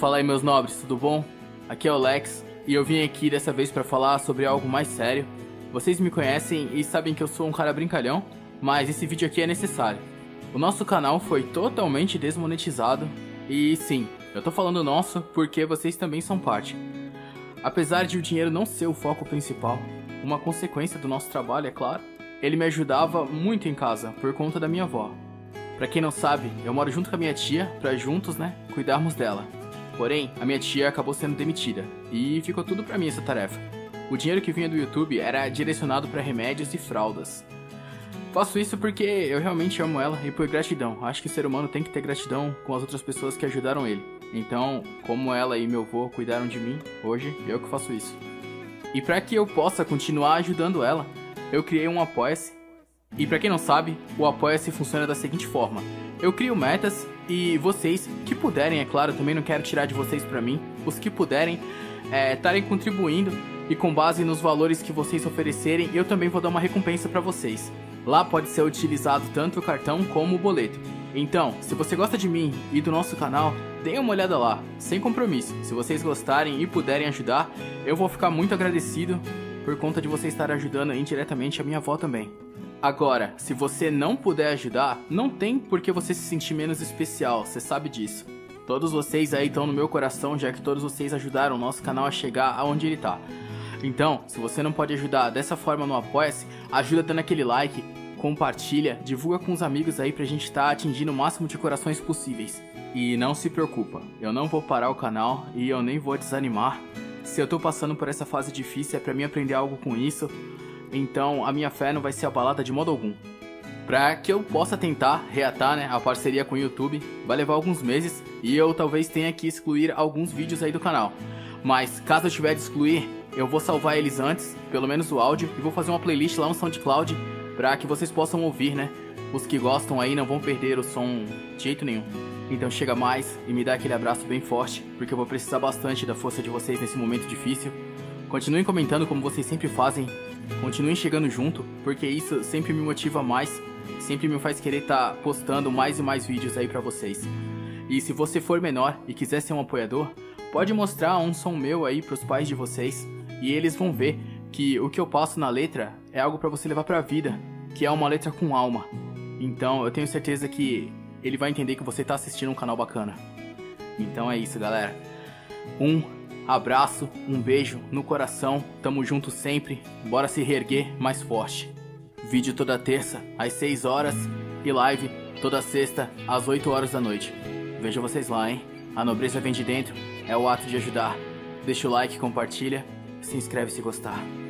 Fala aí, meus nobres, tudo bom? Aqui é o Lex e eu vim aqui dessa vez pra falar sobre algo mais sério. Vocês me conhecem e sabem que eu sou um cara brincalhão, mas esse vídeo aqui é necessário. O nosso canal foi totalmente desmonetizado e sim, eu tô falando nosso porque vocês também são parte. Apesar de o dinheiro não ser o foco principal, uma consequência do nosso trabalho, é claro, ele me ajudava muito em casa por conta da minha avó. Pra quem não sabe, eu moro junto com a minha tia pra juntos, cuidarmos dela. Porém, a minha tia acabou sendo demitida e ficou tudo pra mim essa tarefa. O dinheiro que vinha do YouTube era direcionado pra remédios e fraldas. Faço isso porque eu realmente amo ela e por gratidão. Acho que o ser humano tem que ter gratidão com as outras pessoas que ajudaram ele. Então, como ela e meu avô cuidaram de mim, hoje eu que faço isso. E pra que eu possa continuar ajudando ela, eu criei um Apoia-se. E pra quem não sabe, o Apoia-se funciona da seguinte forma: eu crio metas e vocês que puderem, é claro, também não quero tirar de vocês pra mim, os que puderem estarem contribuindo e com base nos valores que vocês oferecerem, eu também vou dar uma recompensa pra vocês. Lá pode ser utilizado tanto o cartão como o boleto. Então, se você gosta de mim e do nosso canal, deem uma olhada lá, sem compromisso. Se vocês gostarem e puderem ajudar, eu vou ficar muito agradecido por conta de vocês estarem ajudando indiretamente a minha avó também. Agora, se você não puder ajudar, não tem por que você se sentir menos especial, você sabe disso. Todos vocês aí estão no meu coração, já que todos vocês ajudaram o nosso canal a chegar aonde ele tá. Então, se você não pode ajudar dessa forma no Apoia-se, ajuda dando aquele like, compartilha, divulga com os amigos aí pra gente estar atingindo o máximo de corações possíveis. E não se preocupa, eu não vou parar o canal e eu nem vou desanimar. Se eu tô passando por essa fase difícil é pra mim aprender algo com isso. Então a minha fé não vai ser abalada de modo algum. Pra que eu possa tentar reatar a parceria com o YouTube, vai levar alguns meses e eu talvez tenha que excluir alguns vídeos aí do canal. Mas caso eu tiver de excluir, eu vou salvar eles antes, pelo menos o áudio, e vou fazer uma playlist lá no SoundCloud pra que vocês possam ouvir, Os que gostam aí não vão perder o som de jeito nenhum. Então chega mais e me dá aquele abraço bem forte, porque eu vou precisar bastante da força de vocês nesse momento difícil. Continuem comentando como vocês sempre fazem. Continuem chegando junto, porque isso sempre me motiva mais, sempre me faz querer estar postando mais e mais vídeos aí pra vocês. E se você for menor e quiser ser um apoiador, pode mostrar um som meu aí pros pais de vocês, e eles vão ver que o que eu passo na letra é algo pra você levar pra vida, que é uma letra com alma. Então eu tenho certeza que ele vai entender que você tá assistindo um canal bacana. Então é isso, galera. Abraço, um beijo no coração, tamo junto sempre, bora se reerguer mais forte. Vídeo toda terça às 6 horas e live toda sexta às 8 horas da noite. Vejo vocês lá, hein? A nobreza vem de dentro, é o ato de ajudar. Deixa o like, compartilha, se inscreve se gostar.